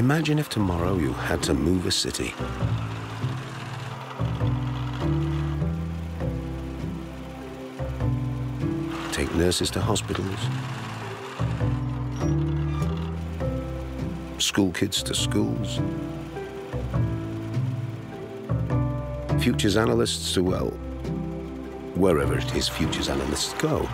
Imagine if tomorrow you had to move a city. Take nurses to hospitals, school kids to schools, futures analysts to, well, wherever it is futures analysts go.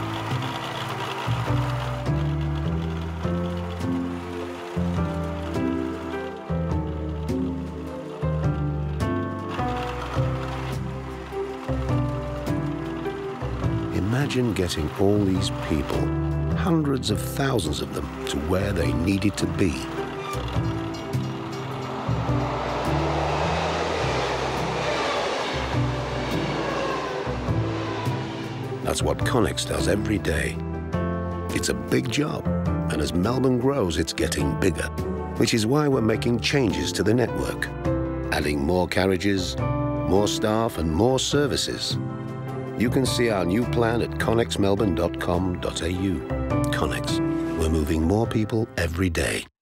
Imagine getting all these people, hundreds of thousands of them, to where they needed to be. That's what Connex does every day. It's a big job, and as Melbourne grows, it's getting bigger, which is why we're making changes to the network, adding more carriages, more staff, and more services. You can see our new plan at connexmelbourne.com.au. Connex, we're moving more people every day.